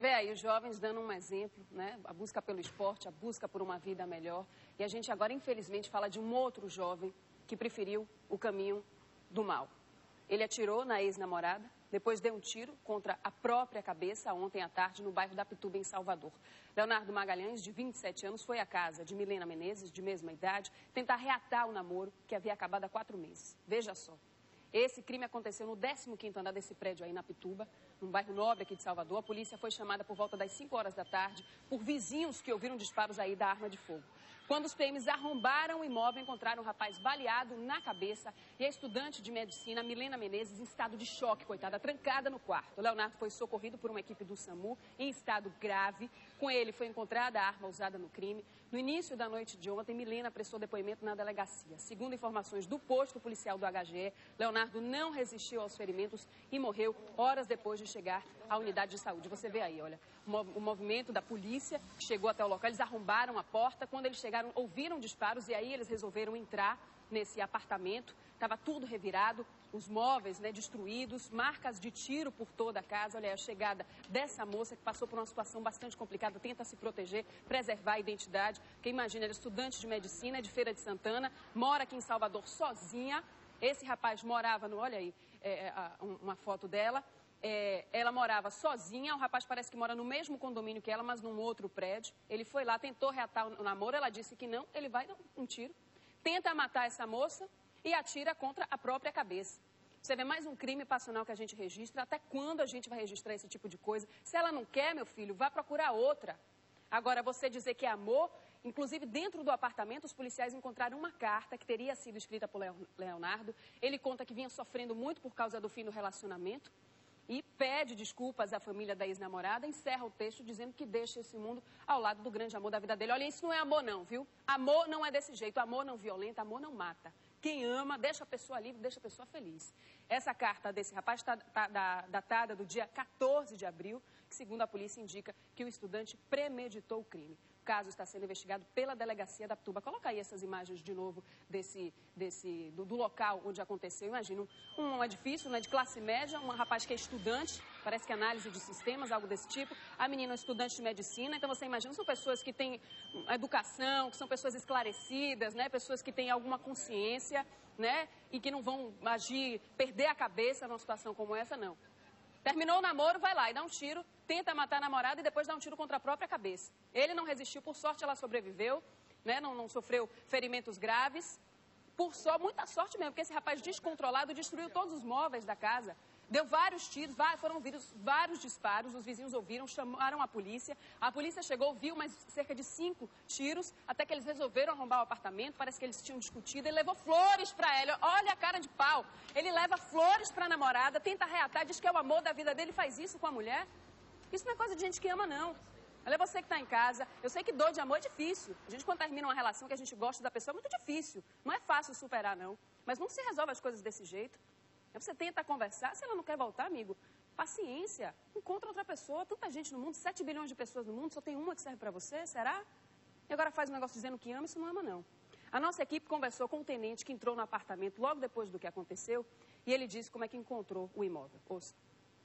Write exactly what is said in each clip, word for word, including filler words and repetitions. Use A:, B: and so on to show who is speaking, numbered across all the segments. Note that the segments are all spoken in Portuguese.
A: Vê aí os jovens dando um exemplo, né? A busca pelo esporte, a busca por uma vida melhor. E a gente agora, infelizmente, fala de um outro jovem que preferiu o caminho do mal. Ele atirou na ex-namorada, depois deu um tiro contra a própria cabeça ontem à tarde no bairro da Pituba, em Salvador. Leonardo Magalhães, de vinte e sete anos, foi à casa de Milena Menezes, de mesma idade, tentar reatar o namoro que havia acabado há quatro meses. Veja só. Esse crime aconteceu no décimo quinto andar desse prédio aí na Pituba, num bairro nobre aqui de Salvador. A polícia foi chamada por volta das cinco horas da tarde por vizinhos que ouviram disparos aí da arma de fogo. Quando os P Ms arrombaram o imóvel, encontraram um rapaz baleado na cabeça e a estudante de medicina, Milena Menezes, em estado de choque, coitada, trancada no quarto. O Leonardo foi socorrido por uma equipe do SAMU em estado grave. Com ele foi encontrada a arma usada no crime. No início da noite de ontem, Milena prestou depoimento na delegacia. Segundo informações do posto policial do H G E, Leonardo não resistiu aos ferimentos e morreu horas depois de chegar à unidade de saúde. Você vê aí, olha, o movimento da polícia que chegou até o local. Eles arrombaram a porta. Quando eles chegaram, ouviram disparos e aí eles resolveram entrar nesse apartamento. Estava tudo revirado, os móveis, né, destruídos, marcas de tiro por toda a casa. Olha, a chegada dessa moça que passou por uma situação bastante complicada, tenta se proteger, preservar a identidade. Porque imagina, ela é estudante de medicina, de Feira de Santana, mora aqui em Salvador sozinha. Esse rapaz morava no, olha aí, é, a, uma foto dela. É, ela morava sozinha, o rapaz parece que mora no mesmo condomínio que ela, mas num outro prédio. Ele foi lá, tentou reatar o namoro, ela disse que não, ele vai dar um tiro, tenta matar essa moça e atira contra a própria cabeça. Você vê mais um crime passional que a gente registra. Até quando a gente vai registrar esse tipo de coisa? Se ela não quer, meu filho, vá procurar outra. Agora, você dizer que é amor, inclusive dentro do apartamento, os policiais encontraram uma carta que teria sido escrita por Leonardo. Ele conta que vinha sofrendo muito por causa do fim do relacionamento e pede desculpas à família da ex-namorada, encerra o texto dizendo que deixa esse mundo ao lado do grande amor da vida dele. Olha, isso não é amor não, viu? Amor não é desse jeito, amor não violenta, amor não mata. Quem ama, deixa a pessoa livre, deixa a pessoa feliz. Essa carta desse rapaz está tá, tá, datada do dia quatorze de abril, que segundo a polícia indica que o estudante premeditou o crime. O caso está sendo investigado pela delegacia da Pituba. Coloca aí essas imagens de novo desse, desse, do, do local onde aconteceu. Imagina um, um edifício, né, de classe média, um rapaz que é estudante, parece que é análise de sistemas, algo desse tipo. A menina é estudante de medicina, então você imagina, são pessoas que têm educação, que são pessoas esclarecidas, né, pessoas que têm alguma consciência, né, e que não vão agir, perder a cabeça numa situação como essa, não. Terminou o namoro, vai lá e dá um tiro, tenta matar a namorada e depois dá um tiro contra a própria cabeça. Ele não resistiu, por sorte ela sobreviveu, né? não, não sofreu ferimentos graves. Por só, muita sorte mesmo, porque esse rapaz descontrolado destruiu todos os móveis da casa. Deu vários tiros, foram ouvidos vários disparos, os vizinhos ouviram, chamaram a polícia. A polícia chegou, viu mais cerca de cinco tiros, até que eles resolveram arrombar o apartamento. Parece que eles tinham discutido. Ele levou flores pra ela, olha a cara de pau. Ele leva flores pra namorada, tenta reatar, diz que é o amor da vida dele, faz isso com a mulher. Isso não é coisa de gente que ama, não. Olha, você que está em casa, eu sei que dor de amor é difícil. A gente, quando termina uma relação que a gente gosta da pessoa, é muito difícil. Não é fácil superar, não. Mas não se resolve as coisas desse jeito. Você tenta conversar, se ela não quer voltar, amigo, paciência, encontra outra pessoa. Tanta gente no mundo, sete bilhões de pessoas no mundo, só tem uma que serve para você, será? E agora faz um negócio dizendo que ama, isso não ama, não. A nossa equipe conversou com um tenente que entrou no apartamento logo depois do que aconteceu e ele disse como é que encontrou o imóvel. Ouça.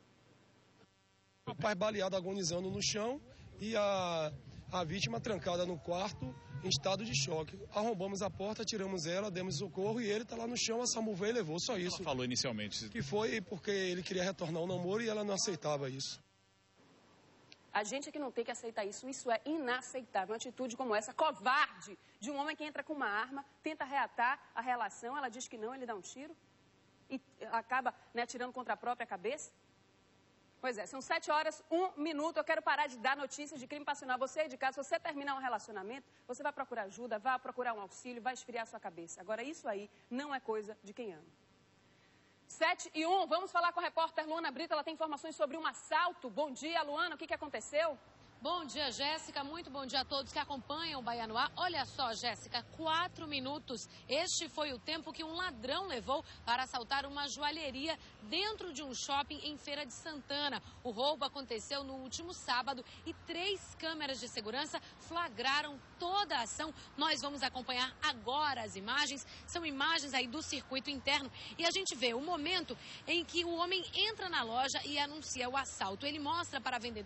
B: O pai baleado, agonizando no chão e a, a vítima trancada no quarto em estado de choque. Arrombamos a porta, tiramos ela, demos socorro e ele está lá no chão, a SAMU veio e levou, só isso.
C: Ela falou inicialmente?
B: Que foi porque ele queria retornar ao namoro e ela não aceitava isso.
A: A gente é que não tem que aceitar isso, isso é inaceitável. Uma atitude como essa, covarde, de um homem que entra com uma arma, tenta reatar a relação, ela diz que não, ele dá um tiro e acaba, né, atirando contra a própria cabeça. Pois é, são sete horas, um minuto, eu quero parar de dar notícias de crime passional. Você aí de casa, se você terminar um relacionamento, você vai procurar ajuda, vai procurar um auxílio, vai esfriar sua cabeça. Agora, isso aí não é coisa de quem ama. sete e um, vamos falar com a repórter Luana Brito, ela tem informações sobre um assalto. Bom dia, Luana, o que, que aconteceu?
D: Bom dia, Jéssica. Muito bom dia a todos que acompanham o Bahia no Ar. Olha só, Jéssica, quatro minutos. Este foi o tempo que um ladrão levou para assaltar uma joalheria dentro de um shopping em Feira de Santana. O roubo aconteceu no último sábado e três câmeras de segurança flagraram toda a ação. Nós vamos acompanhar agora as imagens. São imagens aí do circuito interno e a gente vê o momento em que o homem entra na loja e anuncia o assalto. Ele mostra para a vendedora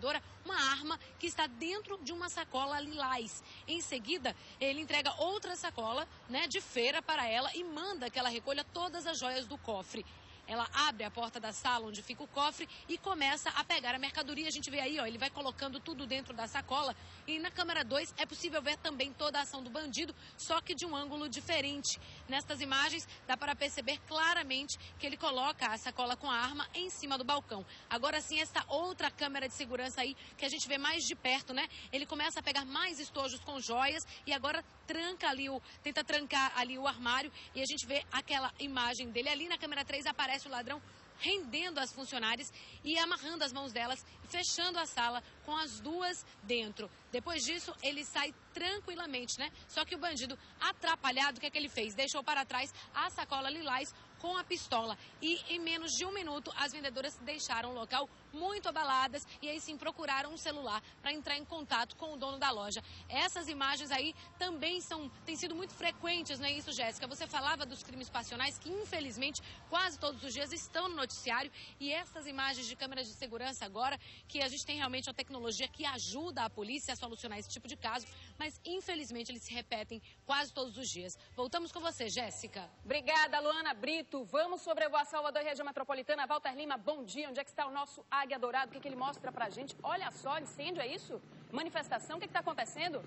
D: uma arma que está dentro de uma sacola lilás. Em seguida, ele entrega outra sacola, né, de feira para ela e manda que ela recolha todas as joias do cofre. Ela abre a porta da sala onde fica o cofre e começa a pegar a mercadoria. A gente vê aí, ó, ele vai colocando tudo dentro da sacola. E na câmera dois é possível ver também toda a ação do bandido, só que de um ângulo diferente. Nestas imagens dá para perceber claramente que ele coloca a sacola com a arma em cima do balcão. Agora sim, essa outra câmera de segurança aí, que a gente vê mais de perto, né? Ele começa a pegar mais estojos com joias e agora tranca ali o, tenta trancar ali o armário. E a gente vê aquela imagem dele ali na câmera três, aparece o ladrão rendendo as funcionárias e amarrando as mãos delas, fechando a sala com as duas dentro. Depois disso, ele sai tranquilamente, né? Só que o bandido, atrapalhado, o que é que ele fez? Deixou para trás a sacola lilás com a pistola. E em menos de um minuto, as vendedoras deixaram o local muito abaladas e aí sim procuraram um celular para entrar em contato com o dono da loja. Essas imagens aí também são, têm sido muito frequentes, não é isso, Jéssica? Você falava dos crimes passionais que, infelizmente, quase todos os dias estão no noticiário, e essas imagens de câmeras de segurança agora, que a gente tem realmente uma tecnologia que ajuda a polícia a solucionar esse tipo de caso, mas infelizmente eles se repetem quase todos os dias. Voltamos com você, Jéssica.
A: Obrigada, Luana Brito. Vamos sobrevoar Salvador e região metropolitana. Walter Lima, bom dia. Onde é que está o nosso Águia Dourado? O que, que ele mostra pra gente? Olha só, incêndio, é isso? Manifestação, o que está acontecendo?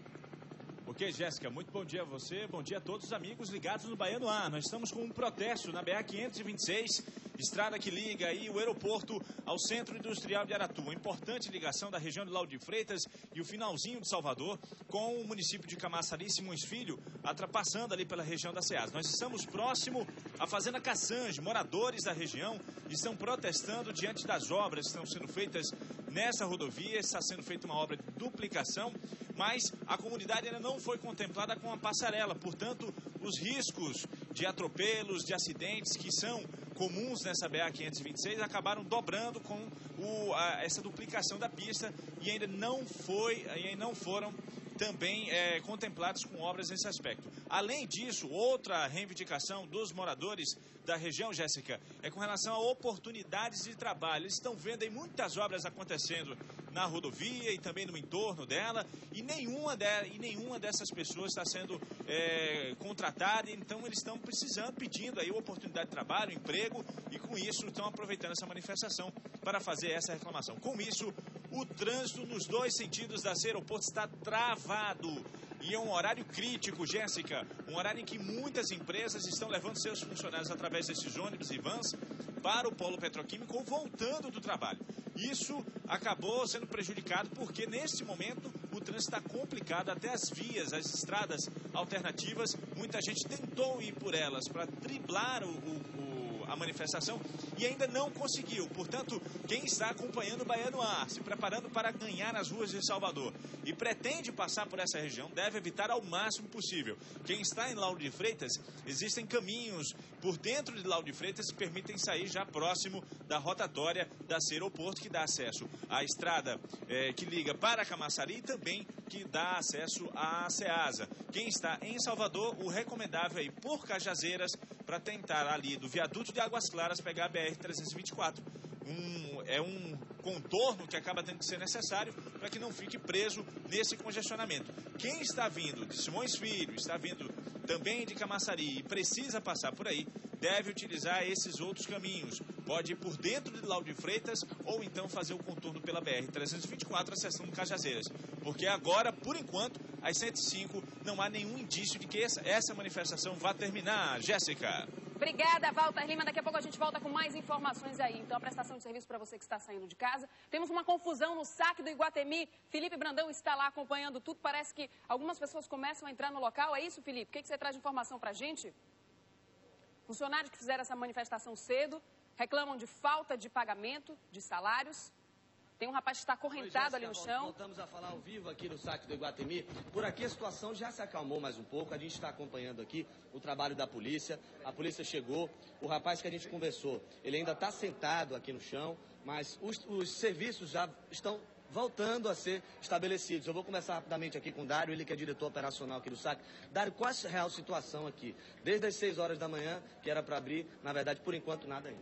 C: Ok, Jéssica, muito bom dia a você, bom dia a todos os amigos ligados no Baiano A. Nós estamos com um protesto na B R quinhentos e vinte e seis, estrada que liga aí o aeroporto ao Centro Industrial de Aratu. Uma importante ligação da região de Lauro de Freitas e o finalzinho de Salvador com o município de Camaçari e Simões Filho, ultrapassando ali pela região da SEAS. Nós estamos próximo à Fazenda Caçange. Moradores da região estão protestando diante das obras que estão sendo feitas nessa rodovia. Está sendo feita uma obra de duplicação, mas a comunidade ainda não foi contemplada com a passarela. Portanto, os riscos de atropelos, de acidentes que são comuns nessa B R quinhentos e vinte e seis acabaram dobrando com o, a, essa duplicação da pista e ainda não, foi, ainda não foram também é, contemplados com obras nesse aspecto. Além disso, outra reivindicação dos moradores da região, Jéssica, é com relação a oportunidades de trabalho. Eles estão vendo aí muitas obras acontecendo na rodovia e também no entorno dela, e nenhuma, de, e nenhuma dessas pessoas está sendo é, contratada, então eles estão precisando, pedindo aí oportunidade de trabalho, emprego, e com isso estão aproveitando essa manifestação para fazer essa reclamação. Com isso, o trânsito nos dois sentidos da aeroporto está travado. E é um horário crítico, Jéssica, um horário em que muitas empresas estão levando seus funcionários através desses ônibus e vans para o polo petroquímico ou voltando do trabalho. Isso acabou sendo prejudicado porque, neste momento, o trânsito está complicado, até as vias, as estradas alternativas, muita gente tentou ir por elas para driblar o, o, a manifestação e ainda não conseguiu. Portanto, quem está acompanhando o Baiano A, se preparando para ganhar as ruas de Salvador e pretende passar por essa região, deve evitar ao máximo possível. Quem está em Lauro de Freitas, existem caminhos por dentro de Lauro de Freitas que permitem sair já próximo da rotatória da aeroporto, que dá acesso à estrada eh, que liga para Camaçari e também que dá acesso à SEASA. Quem está em Salvador, o recomendável é ir por Cajazeiras para tentar ali do viaduto de Águas Claras pegar a B R trezentos e vinte e quatro. Um, é um contorno que acaba tendo que ser necessário para que não fique preso nesse congestionamento. Quem está vindo de Simões Filho, está vindo também de Camaçari e precisa passar por aí, deve utilizar esses outros caminhos. Pode ir por dentro de Lauro de Freitas ou então fazer o contorno pela B R trezentos e vinte e quatro, acessando Cajazeiras. Porque agora, por enquanto, às cento e cinco, não há nenhum indício de que essa, essa manifestação vá terminar. Jéssica.
A: Obrigada, Walter Lima. Daqui a pouco a gente volta com mais informações aí. Então, a prestação de serviço para você que está saindo de casa. Temos uma confusão no saque do Iguatemi. Felipe Brandão está lá acompanhando tudo. Parece que algumas pessoas começam a entrar no local. É isso, Felipe? O que, que você traz de informação para a gente? Funcionários que fizeram essa manifestação cedo reclamam de falta de pagamento de salários. Tem um rapaz que está acorrentado ali no chão.
E: Voltamos a falar ao vivo aqui no saque do Iguatemi. Por aqui a situação já se acalmou mais um pouco. A gente está acompanhando aqui o trabalho da polícia. A polícia chegou. O rapaz que a gente conversou, ele ainda está sentado aqui no chão, mas os, os serviços já estão voltando a ser estabelecidos. Eu vou começar rapidamente aqui com o Dário, ele que é diretor operacional aqui do saque. Dário, qual é a real situação aqui? Desde as seis horas da manhã, que era para abrir, na verdade, por enquanto, nada ainda.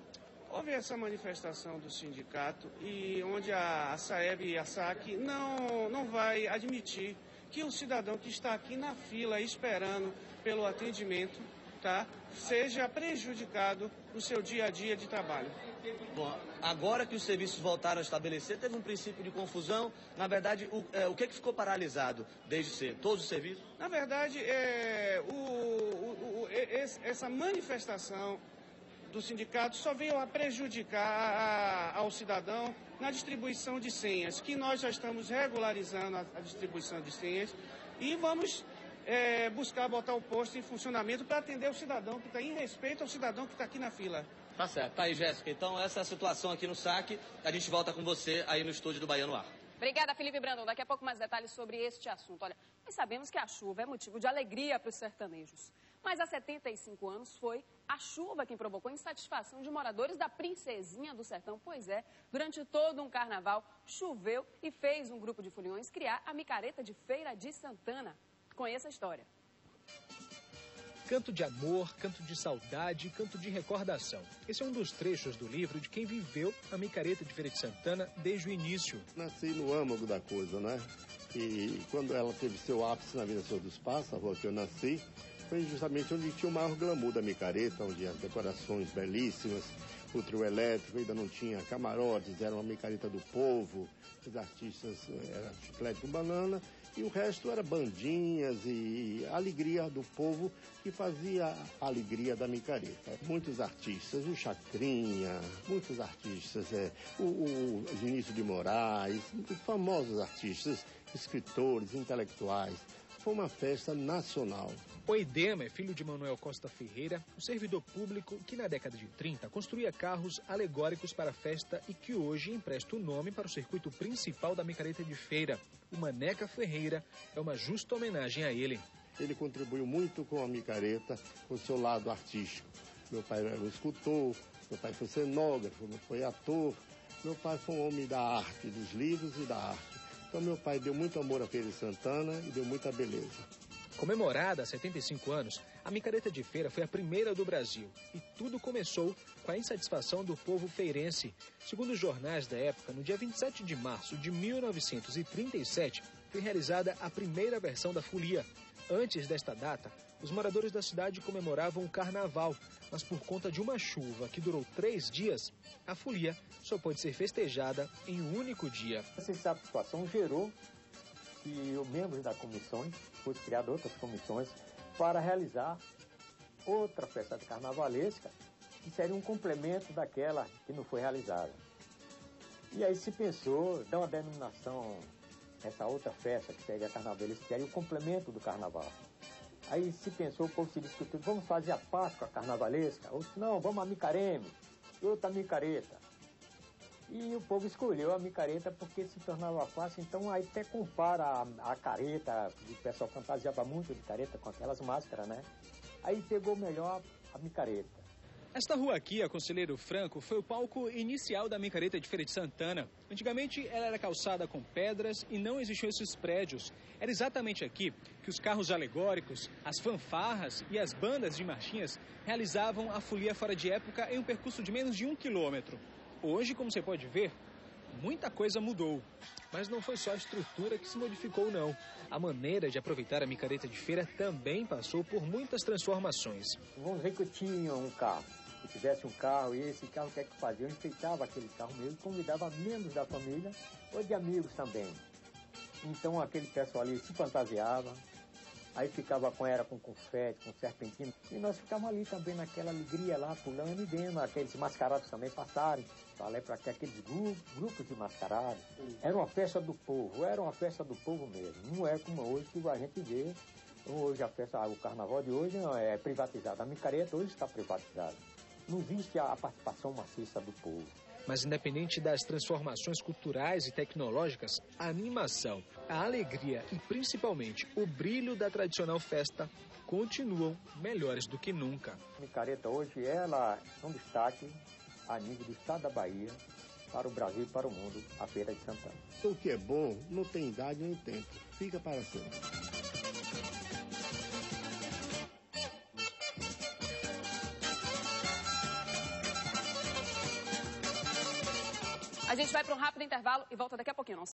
F: Houve essa manifestação do sindicato e onde a, a SAEB e a SAC não, não vai admitir que o cidadão que está aqui na fila esperando pelo atendimento, tá, seja prejudicado no seu dia a dia de trabalho.
E: Bom, agora que os serviços voltaram a estabelecer, teve um princípio de confusão. Na verdade, o, é, o que, que ficou paralisado desde cedo? Todos os serviços?
F: Na verdade, é, o, o, o, essa manifestação do sindicato só veio a prejudicar a, a, ao cidadão na distribuição de senhas, que nós já estamos regularizando a, a distribuição de senhas e vamos é, buscar botar o posto em funcionamento para atender o cidadão que está em respeito ao cidadão que está aqui na fila.
E: Tá certo. Tá aí, Jéssica. Então, essa é a situação aqui no saque. A gente volta com você aí no estúdio do Bahia no Ar.
A: Obrigada, Felipe Brandão. Daqui a pouco mais detalhes sobre este assunto. Olha, nós sabemos que a chuva é motivo de alegria para os sertanejos. Mas há setenta e cinco anos foi a chuva quem provocou insatisfação de moradores da Princesinha do Sertão. Pois é, durante todo um carnaval, choveu e fez um grupo de foliões criar a micareta de Feira de Santana. Conheça a história.
G: Canto de amor, canto de saudade, canto de recordação. Esse é um dos trechos do livro de quem viveu a micareta de Feira de Santana desde o início.
H: Nasci no âmago da coisa, né? E quando ela teve seu ápice na Vila Senhor dos Passos, a rua que eu nasci, foi justamente onde tinha o maior glamour da micareta, onde as decorações belíssimas, o trio elétrico, ainda não tinha camarotes, era uma micareta do povo, os artistas eram chiclete com banana, e o resto era bandinhas e alegria do povo que fazia a alegria da micareta. Muitos artistas, o Chacrinha, muitos artistas, é, o, o Vinícius de Moraes, famosos artistas, escritores, intelectuais. Foi uma festa nacional.
G: Oidema é filho de Manuel Costa Ferreira, um servidor público que na década de trinta construía carros alegóricos para a festa e que hoje empresta o nome para o circuito principal da micareta de feira. O Maneca Ferreira é uma justa homenagem a ele.
H: Ele contribuiu muito com a micareta, com o seu lado artístico. Meu pai era um escultor, meu pai foi cenógrafo, meu pai foi ator, meu pai foi um homem da arte, dos livros e da arte. Então meu pai deu muito amor à Feira de Santana e deu muita beleza.
G: Comemorada há setenta e cinco anos, a micareta de feira foi a primeira do Brasil. E tudo começou com a insatisfação do povo feirense. Segundo os jornais da época, no dia vinte e sete de março de mil novecentos e trinta e sete, foi realizada a primeira versão da folia. Antes desta data, os moradores da cidade comemoravam o carnaval, mas por conta de uma chuva que durou três dias, a folia só pôde ser festejada em um único dia.
I: Essa insatisfação gerou que os membros da comissão fossem criadas outras comissões para realizar outra festa carnavalesca que seria um complemento daquela que não foi realizada. E aí se pensou, dá uma denominação, essa outra festa que seria a carnavalesca, que seria o complemento do carnaval. Aí se pensou, o povo se discutiu, vamos fazer a Páscoa carnavalesca? Outros, não, vamos a micareme, outra micareta. E o povo escolheu a micareta porque se tornava fácil, então aí até compara a, a careta, o pessoal fantasiava muito de careta com aquelas máscaras, né? Aí pegou melhor a micareta.
G: Esta rua aqui, a Conselheiro Franco, foi o palco inicial da micareta de Feira de Santana. Antigamente ela era calçada com pedras e não existiam esses prédios. Era exatamente aqui que os carros alegóricos, as fanfarras e as bandas de marchinhas realizavam a folia fora de época em um percurso de menos de um quilômetro. Hoje, como você pode ver, muita coisa mudou. Mas não foi só a estrutura que se modificou, não. A maneira de aproveitar a micareta de feira também passou por muitas transformações.
I: Vamos ver que eu tinha um carro. Se tivesse um carro, e esse carro, o que é que fazia? Eu enfeitava aquele carro mesmo, convidava membros da família ou de amigos também. Então aquele pessoal ali se fantasiava, aí ficava com era com confete, com serpentina, e nós ficávamos ali também naquela alegria lá, pulando e vendo aqueles mascarados também passarem. Falei para que aqueles grupos, grupos de mascarados. Era uma festa do povo, era uma festa do povo mesmo. Não é como hoje que a gente vê. Hoje a festa, o carnaval de hoje não é privatizado. A micareta hoje está privatizada. Não existe a participação maciça do povo.
G: Mas independente das transformações culturais e tecnológicas, a animação, a alegria e principalmente o brilho da tradicional festa continuam melhores do que nunca.
I: A micareta hoje ela é um destaque a nível do estado da Bahia, para o Brasil e para o mundo, a Feira de Santana.
H: O que é bom não tem idade nem tempo, fica para sempre.
A: A gente vai para um rápido intervalo e volta daqui a pouquinho. Não